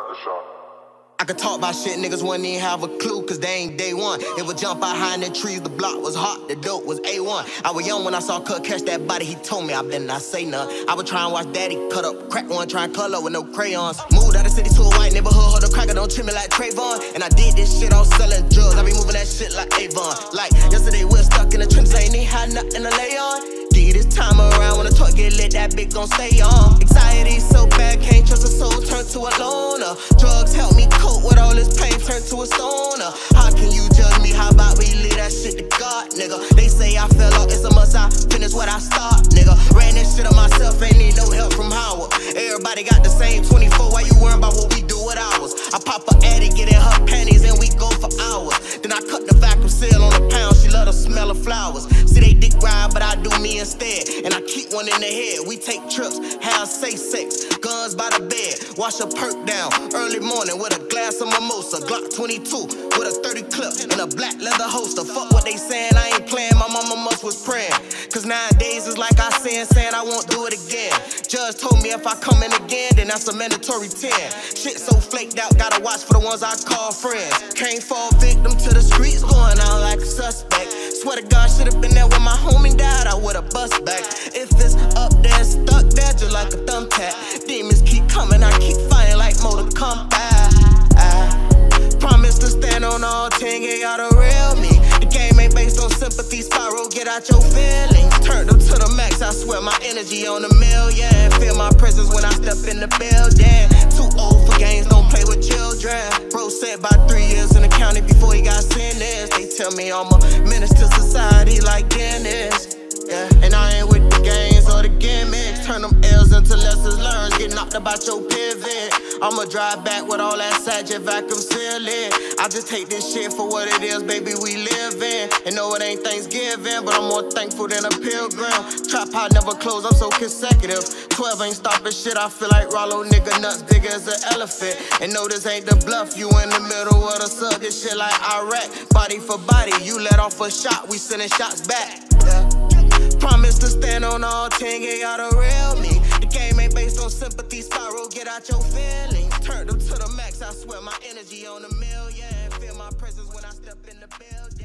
for sure. I could talk about shit, niggas wouldn't even have a clue, cause they ain't day one. It would jump behind the trees, the block was hot, the dope was A1. I was young when I saw Cut catch that body, he told me I better not say nothing. I was trying to watch daddy cut up, crack one, try and color with no crayons. Moved out the city to a white neighborhood, hold a cracker, don't treat me like Trayvon. And I did this shit all selling drugs, I be moving that shit like Avon. Like, yesterday we was stuck in the trenches, ain't even had nothing to lay on. This time around, when the talk get lit, that bitch gon' stay on. Anxiety so bad, can't trust a soul, turn to a loner. Drugs help me cope with all this pain, turn to a stoner. How can you judge me? How about we leave that shit to God, nigga? They say I fell off, it's a must, I finish what I start, nigga. Ran this shit on myself, ain't need no help from Howard. Everybody got the same 24, why you worrying about what we do with ours? I pop a addy, get in her panties, and we go for hours. Then I cut the vacuum seal on the pound, she love the smell of flowers. See, they dick ride, but I do me instead. And I keep one in the head. We take trips, have safe sex, guns by the bed, wash a perk down early morning with a glass of mimosa. Glock 22 with a 30 clip and a black leather holster. Fuck what they saying, I ain't playing. My mama must was praying, cause nowadays it's like I saying I won't do it again. Judge told me if I come in again, then that's a mandatory 10. Shit so flaked out, gotta watch for the ones I call friends. Can't fall victim to the streets, going out like a suspect. Swear to God, should've been there when my homie died, I would've bust back. If it's up there, stuck there, just like a thumbtack. Demons keep coming, I keep fighting like Mortal Kombat. I promise to stand on all 10, get out the real me. The game ain't based on sympathy, spiral, get out your feelings. Turned up to the max, I swear my energy on a million. Feel my presence when I step in the building. Too old for games, don't play with children. Bro said by 3 years in the county before he got sentenced. They tell me I'm a menace to society like Dennis. Yeah, and I ain't with the games or the gimmicks. Turn them L's into lessons learned. Get knocked about your pivot. I'ma drive back with all that Satchel vacuum sealing. I just take this shit for what it is, baby, we living. And know it ain't Thanksgiving, but I'm more thankful than a pilgrim. Trap high never close, I'm so consecutive. 12 ain't stopping shit, I feel like Rollo, nigga, nuts big as an elephant. And no, this ain't the bluff, you in the middle of the sub. This shit like Iraq, body for body. You let off a shot, we sending shots back. Yeah. Promise to stand on all 10, get out the real me. The game ain't based on sympathy, spiral, get out your feelings. Turned up to the max, I swear my energy on a million. Feel my presence when I step in the building.